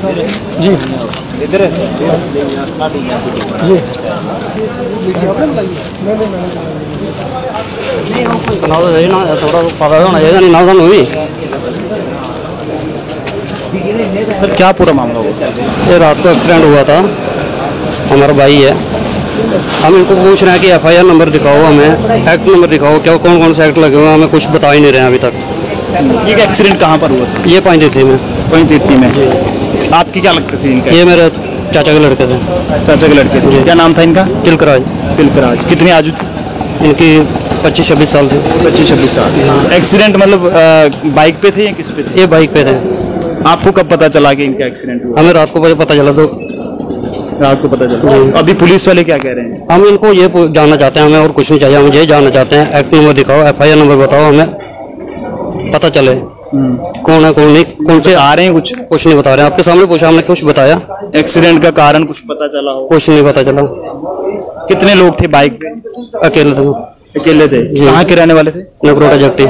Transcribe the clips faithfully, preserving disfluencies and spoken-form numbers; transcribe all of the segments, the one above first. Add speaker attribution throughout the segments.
Speaker 1: जी
Speaker 2: इधर
Speaker 1: जी
Speaker 3: सुनाओ तो सही ना, थोड़ा पता होना चाहिए नहीं ना सानू भी।
Speaker 2: सर क्या पूरा मामला हुआ?
Speaker 3: ये रात को एक्सीडेंट हुआ था, हमारा भाई है। हम इनको पूछ रहे हैं कि एफ आई आर नंबर दिखाओ, हमें एक्ट नंबर दिखाओ, क्या कौन कौन से एक्ट लगे हुए हैं, हमें कुछ बता ही नहीं रहे हैं अभी तक।
Speaker 2: ये एक्सीडेंट कहाँ पर हुआ था?
Speaker 3: ये पानी थी में
Speaker 2: वहीं तीर्थी में। आपकी क्या लगती थी इनका?
Speaker 3: ये मेरे चाचा के लड़के थे।
Speaker 2: चाचा के लड़के थे। क्या नाम था इनका?
Speaker 3: तिलकराज।
Speaker 2: तिलकराज। कितनी आयु थी
Speaker 3: इनकी? पच्चीस छब्बीस साल थी।
Speaker 2: पच्चीस छब्बीस साल। एक्सीडेंट मतलब बाइक पे थे या किस पे थे?
Speaker 3: ये बाइक पे थे।
Speaker 2: आपको कब पता चला कि इनका एक्सीडेंट हुआ?
Speaker 3: हमें रात को पता चला, तो
Speaker 2: रात को पता चला। अभी पुलिस वाले क्या कह रहे हैं?
Speaker 3: हम इनको ये जानना चाहते हैं, हमें और कुछ नहीं चाहिए, हम ये जानना चाहते हैं एक्ट नंबर दिखाओ, एफ आई आर नंबर बताओ, हमें पता चले कौन है कौन नहीं। कौन से
Speaker 2: आ रहे हैं? कुछ
Speaker 3: कुछ नहीं बता रहे हैं। आपके सामने पूछा, हमने कुछ बताया?
Speaker 2: एक्सीडेंट का कारण कुछ पता चला हो?
Speaker 3: कुछ नहीं पता चला।
Speaker 2: कितने लोग थे बाइक पे?
Speaker 3: अकेले थे।
Speaker 2: अकेले थे। कहाँ के रहने वाले थे?
Speaker 3: नगरोटा जट्टी।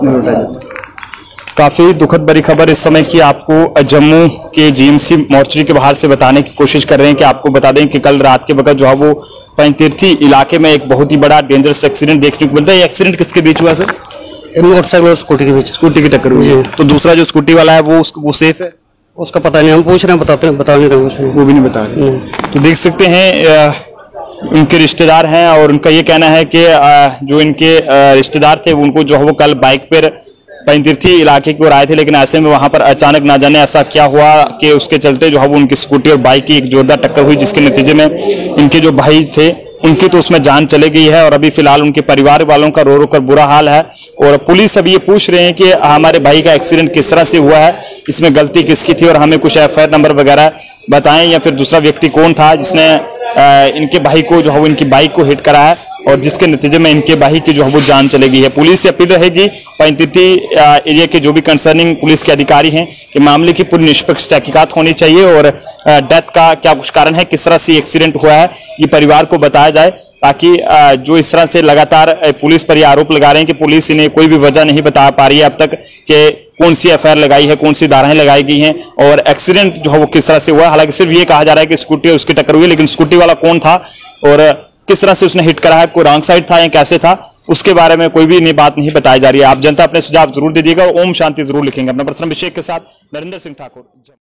Speaker 2: काफी दुखद भरी खबर इस समय की आपको जम्मू के जी एम सी मोर्चरी के बाहर से बताने की कोशिश कर रहे हैं कि आपको बता दें कि कल रात के वक्त जो है वो पंचतीर्थी इलाके में एक बहुत ही बड़ा डेंजरस एक्सीडेंट देखने को मिलता है। ये एक्सीडेंट किसके बीच हुआ सर?
Speaker 3: मोटरसाइकिल और स्कूटी के बीच।
Speaker 2: स्कूटी की टक्कर हुई है। तो दूसरा जो स्कूटी वाला है वो वो सेफ है?
Speaker 3: उसका पता नहीं, हम पूछ रहे हैं, बताते बता नहीं रहे हैं,
Speaker 2: वो भी नहीं बता रहे। तो देख सकते हैं उनके रिश्तेदार हैं और उनका ये कहना है कि जो इनके रिश्तेदार थे उनको जो है वो कल बाइक पर पंचतीर्थी इलाके की ओर आए थे, लेकिन ऐसे में वहां पर अचानक ना जाने ऐसा क्या हुआ कि उसके चलते जो है वो उनकी स्कूटी और बाइक की एक जोरदार टक्कर हुई, जिसके नतीजे में इनके जो भाई थे उनकी तो उसमें जान चले गई है। और अभी फिलहाल उनके परिवार वालों का रो रो कर बुरा हाल है। और पुलिस अभी ये पूछ रहे हैं कि हमारे भाई का एक्सीडेंट किस तरह से हुआ है, इसमें गलती किसकी थी और हमें कुछ एफ आई आर नंबर वगैरह बताएं, या फिर दूसरा व्यक्ति कौन था जिसने इनके भाई को जो है वो इनकी बाइक को हिट करा है और जिसके नतीजे में इनके भाई की जो है वो जान चली गई है। पुलिस से अपील रहेगी पंचतीर्थी एरिया के जो भी कंसर्निंग पुलिस के अधिकारी हैं कि मामले की पूरी निष्पक्ष तहकीकात होनी चाहिए और डेथ का क्या कुछ कारण है, किस तरह से एक्सीडेंट हुआ है, ये परिवार को बताया जाए, ताकि जो इस तरह से लगातार पुलिस पर ये आरोप लगा रहे हैं कि पुलिस इन्हें कोई भी वजह नहीं बता पा रही है अब तक कि कौन सी एफ आई आर लगाई है, कौन सी धाराएं लगाई गई हैं और एक्सीडेंट जो है वो किस तरह से हुआ। हालांकि सिर्फ ये कहा जा रहा है कि स्कूटी उसकी टक्कर हुई, लेकिन स्कूटी वाला कौन था और किस तरह से उसने हिट करा है, कोई रॉन्ग साइड था या कैसे था, उसके बारे में कोई भी नहीं बात नहीं बताई जा रही है। आप जनता अपने सुझाव जरूर दीजिएगा और ओम शांति जरूर लिखेंगे। अपना पर्सनल अभिषेक के साथ नरेंद्र सिंह ठाकुर।